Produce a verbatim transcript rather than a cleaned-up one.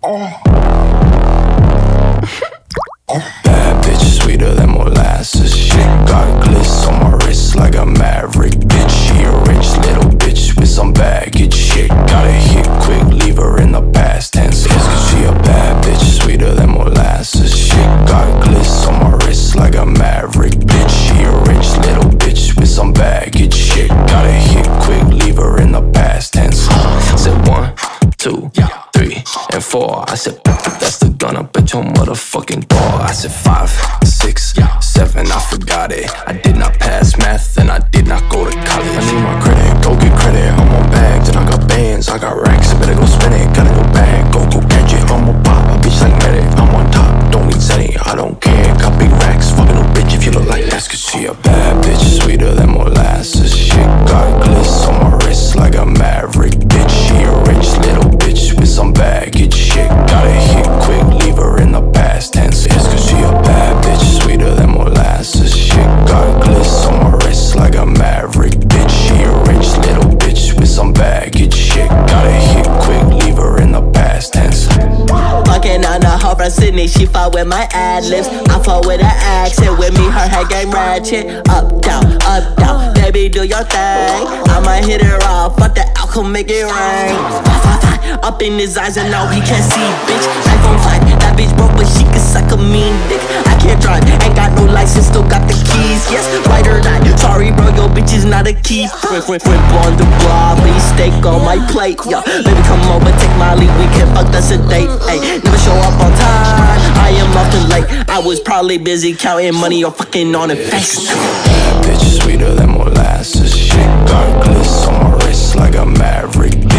Bad bitch, sweeter than molasses. Shit got gliss on my wrist like a maverick. Bitch, she a rich little bitch with some baggage. Shit gotta hit quick, leave her in the past tense. Yes, cause she a bad bitch, sweeter than molasses. Shit got gliss on my wrist like a maverick. Bitch, she a rich little bitch with some baggage. Shit gotta hit quick, leave her in the past tense. I said one, two, three, and four. I said that's the gun up at your motherfucking door. I said five, six, seven, I forgot it. I did not pass math and I did not go to college. I need my credit, go get credit. I'm on bags and I got bands, I got racks, I better go spend it. Gotta go bag, go go gadget. I'm a pop, a bitch like medic. I'm on top, don't need setting, I don't care. Got big racks, fucking a bitch if you look like that. Cause she a bad bitch, sweeter than molasses. Shit got gliss on my wrist like a maverick. Bitch, she a rich little bitch with some baggage. Shit gotta hit quick, leave her in the past tense. Yes, cause she a bad bitch, sweeter than molasses. Shit got gliss on my wrist like a maverick. Bitch, she a rich little bitch with some baggage. Shit gotta hit quick, leave her in the past tense. Fucking on the hoe from Sydney, she fought with my ad-libs. I fought with her accent, with me her head game ratchet. Up, down, up, down, baby do your thing. I'ma hit it raw, fuck the alcohol, make it rain. Up in his eyes and now he can't see, bitch. iPhone five, that bitch broke but she can suck a mean dick. I can't drive, ain't got no license, still got the keys, yes, right or not. Sorry bro, your bitch is not a key. Flip, flip, flip on the block, please steak on my plate, yeah. Baby come over, take my lead, we can fuck, that's a date, ayy. Never show up on time, I am often late. I was probably busy counting money or fucking on a face. Bad bitch, sweeter than molasses. Shit got gliss on my wrist like a maverick.